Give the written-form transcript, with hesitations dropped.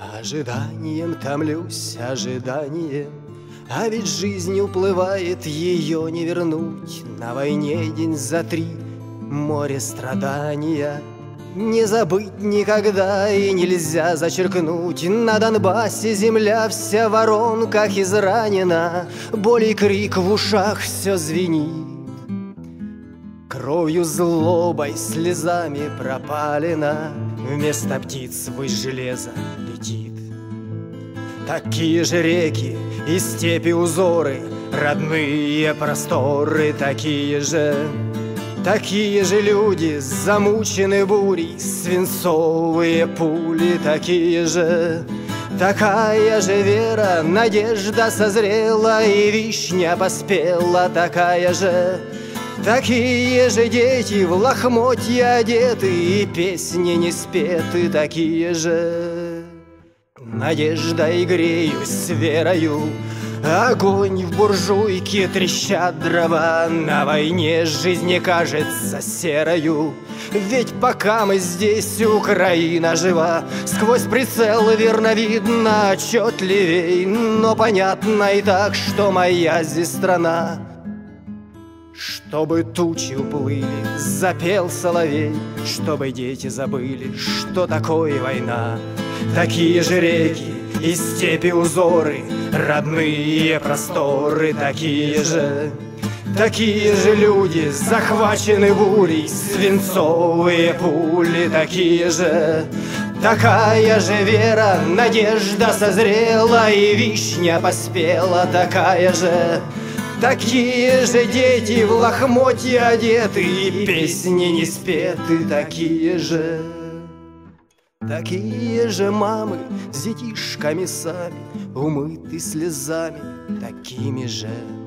Ожиданием томлюсь, ожиданием, а ведь жизнь уплывает, ее не вернуть. На войне день за три, море страдания. Не забыть никогда и нельзя зачеркнуть. На Донбассе земля вся в воронках изранена, боль и крик в ушах все звенит. Кровью, злобой, слезами пропалена, вместо птиц ввысь железо летит. Такие же реки и степи узоры, родные просторы, такие же люди, замучены бурей, свинцовые пули, такие же. Такая же вера, надежда созрела, и вишня поспела, такая же. Такие же дети в лохмотья одеты, и песни не спеты, такие же. Надеждой греюсь с верою, огонь в буржуйке, трещат дрова. На войне жизнь не кажется серою, ведь пока мы здесь, Украина жива. Сквозь прицел верно видно отчетливей, но понятно и так, что моя здесь страна. Чтобы тучи уплыли, запел соловей, чтобы дети забыли, что такое война. Такие же реки и степи узоры, родные просторы, такие же люди, захвачены бурей, свинцовые пули, такие же. Такая же вера, надежда созрела, и вишня поспела, такая же. Такие же дети в лохмотья одеты, и песни не спеты, такие же. Такие же мамы с детишками сами, умыты слезами, такими же.